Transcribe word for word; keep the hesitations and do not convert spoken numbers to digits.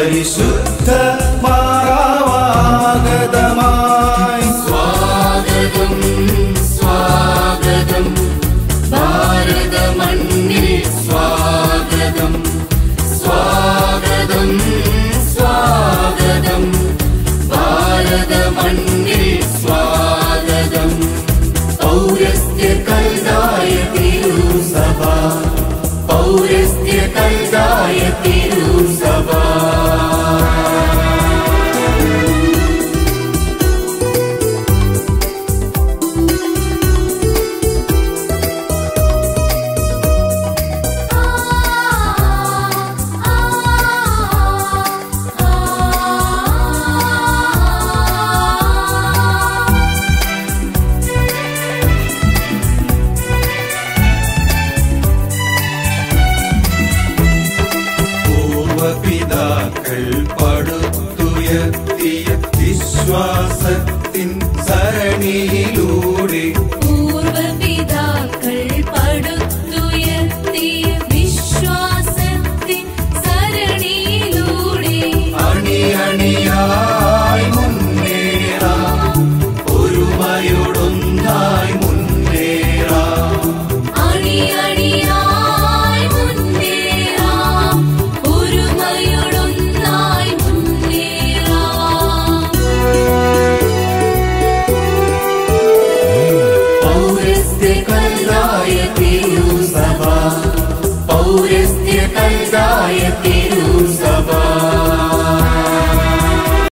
പരിശുദ്ധ മാറാവാഗതമായി സ്വാഗതം സ്വാഗതം ഭാരത മണ്ണിൽ സ്വാഗതം സ്വാഗതം സ്വാഗതം ഭാരത മണ്ണിൽ സ്വാഗതം പൗരസ്ത്യ കൽദായ തിരുസഭ പൗരസ്ത്യ കൽദായ തിരുസഭ പിതാക്കൾ പടുത്തുയർത്തിയ വിശ്വാസത്തിൻ സരണിയിലൂടെ പൂർവപിതാക്കൾ പടുത്തുയർത്തിയ വിശ്വാസത്തിൻ സരണിയിലൂടെ അണി അണിയായി മുന്നേറാം ഒരുമയോടൊന്നായി മുന്നേറാം അണി അണിയായി മുന്നേറാം ഒരുമയോടൊന്നായി മുന്നേറാം പൗരസ്ത്യ കൽദായ തിരുസഭ പൗരസ്ത്യ കൽദായ